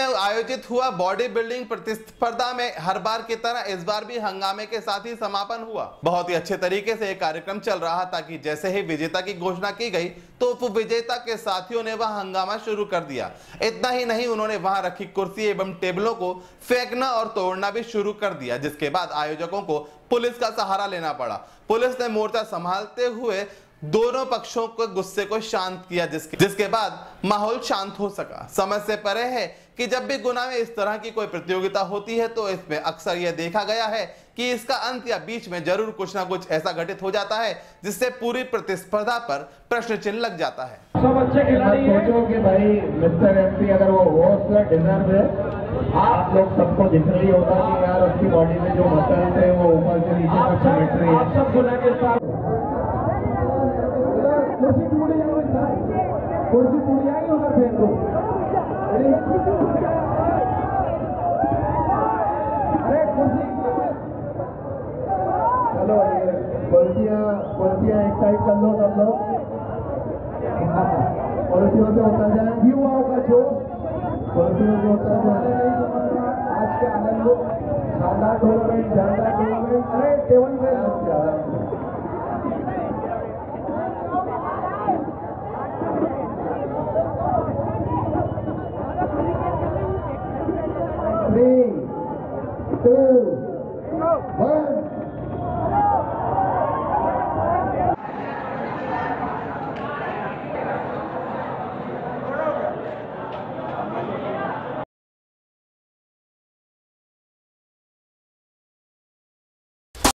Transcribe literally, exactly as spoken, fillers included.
आयोजित हुआ body building प्रतिस्पर्धा में हर बार की तरह इस बार भी हंगामे के साथ ही समापन हुआ। बहुत ही अच्छे तरीके से एक कार्यक्रम चल रहा था कि जैसे ही विजेता की घोषणा की गई तो उपविजेता के साथियों ने वह हंगामा शुरू कर दिया। इतना ही नहीं, उन्होंने वहां रखी कुर्सी एवं टेबलों को फेंकना और तोड़ना भी शुरू कर दिया, जिसके बाद आयोजकों को पुलिस का सहारा लेना पड़ा। पुलिस ने मोर्चा संभालते हुए दोनों पक्षों के गुस्से को शांत किया, जिसके जिसके बाद माहौल शांत हो सका। समझ से परे है कि जब भी गुना में इस तरह की कोई प्रतियोगिता होती है तो इसमें अक्सर यह देखा गया है कि इसका अंत या बीच में जरूर कुछ ना कुछ ऐसा घटित हो जाता है जिससे पूरी प्रतिस्पर्धा पर प्रश्न चिन्ह लग जाता है। सब अच्छे खिलाड़ी हैं। सोचो कि भाई मिस्टर एमपी अगर वो होस्ट या डिजर्व है, आप लोग सबको दिख रही होगा कि यार उसकी बॉडी में जो मसल्स है वो ऊपर से नीचे तक सिमेट्री है। आप सब गुना के साथ कुर्सी टूट जाएगी, कुर्सी टूट जाएगी, उधर फेंक दो। अरे कुर्सी, चलो ये कुर्सियाँ कुर्सियाँ एक साइड कर लो सब लोग, कुर्सियों से उतर जाए। युवाओं का जोश कुर्सियों से उतर जाए। नहीं समझ रहा आज के आनंद लो, शानदार टूर्नामेंट, शानदार टूर्नामेंट। अरे टेबल पे Three, two, one.